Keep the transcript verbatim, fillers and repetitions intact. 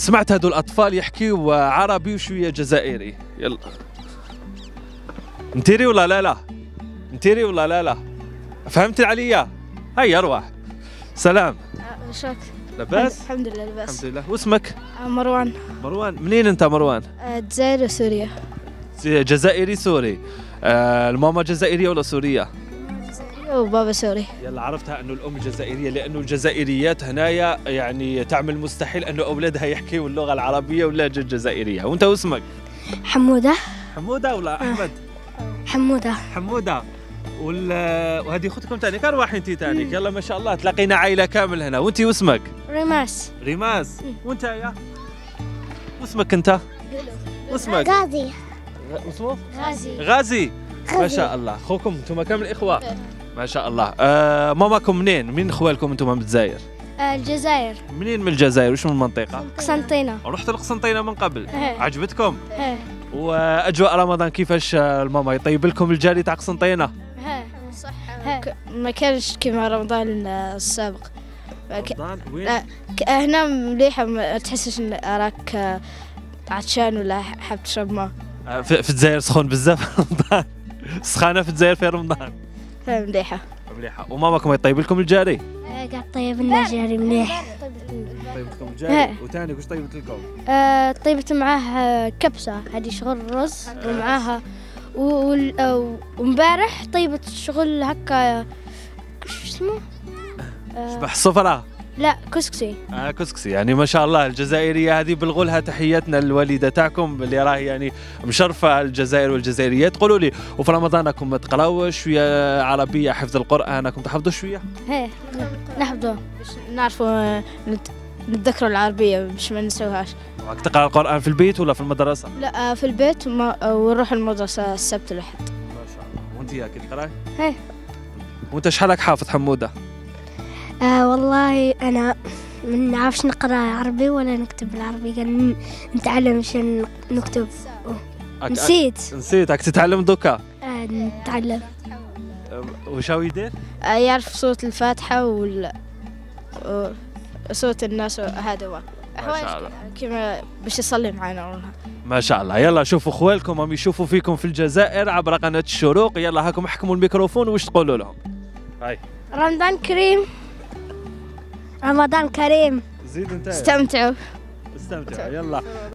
سمعت هذول الأطفال يحكيوا عربي وشوية جزائري. يلا نتيري ولا لا لا؟ نتيري ولا لا لا؟ فهمت عليا؟ هيا أروح. سلام. وشك؟ لاباس؟ الحمد لله لاباس. الحمد لله. واسمك؟ مروان. مروان، منين أنت مروان؟ الجزائر وسوريا. جزائري سوري. آه الماما جزائرية ولا سورية؟ وبابا سوري. يلا عرفتها انه الام جزائريه، لانه الجزائريات هنايا يعني تعمل مستحيل انه اولادها يحكيوا اللغه العربيه واللهجه الجزائريه. وانت واسمك؟ حمودة. حموده ولا احمد؟ حمودة. حموده. وال... وهذه اختكم ثاني كان واحد انت ثاني. يلا ما شاء الله تلاقينا عائله كامل هنا. وانت واسمك؟ ريماس. ريماس. وانت يا واسمك انت؟ واسمك؟ غازي. اسمه؟ غازي. غازي. ما شاء الله. اخوكم انتم كامل اخوه؟ ما شاء الله. آه ماماكم منين؟ من اخوالكم انتم من الجزائر؟ الجزائر. منين من الجزائر؟ وش من المنطقة؟ قسنطينة. رحت القسنطينة من قبل؟ ايه. عجبتكم؟ ايه. واجواء رمضان كيفاش الماما يطيب لكم الجاري تاع قسنطينة؟ ايه. صح. ما كانش كيما رمضان السابق. رمضان وين؟ هنا مليحة، ما تحسش ان راك عطشان ولا حاب تشرب ماء. في, في الجزائر سخون بزاف في رمضان. سخانة في الجزائر في رمضان. مليحة. مليحة. وماماكم يطيب لكم الجاري؟ قاعد طيب لنا جاري مليح. طيبت لكم الجاري؟ وثاني وش طيبت لكم؟ آه طيبت معاه كبسة، هذه شغل رز ومعاها، ومبارح طيبت شغل هكا شو اسمه؟ شبح الصفرة؟ لا كسكسي. اه كسكسي. يعني ما شاء الله الجزائريه هذه بلغوا لها تحياتنا للوالده تاعكم اللي راهي يعني مشرفه الجزائر والجزائريات. قولوا لي، وفي رمضان راكم تقراوا شويه عربيه، حفظ القران راكم تحفظوا شويه؟ ايه نحفظوا باش نعرفوا نتذكروا العربيه باش ما ننسوهاش. راك تقرا القران في البيت ولا في المدرسه؟ لا في البيت ونروح المدرسه السبت والأحد. ما شاء الله. وانت ياك تقراي؟ ايه. وانت شحالك حافظ حموده؟ آه والله أنا ما نعرفش نقرأ عربي ولا نكتب بالعربي، كان نتعلم عشان نكتب. نسيت. نسيت. راك تتعلم دوكا؟ آه نتعلم. وش هو يدير؟ آه يعرف صوت الفاتحة وال صوت الناس هذا هو. ما شاء الله. كيما باش يصلي معنا. ما شاء الله. يلا شوفوا خوالكم هم يشوفوا فيكم في الجزائر عبر قناة الشروق. يلا هاكم احكموا الميكروفون وش تقولوا لهم؟ هاي. رمضان كريم. رمضان كريم. زيد انت. استمتعوا. استمتعوا. يلا.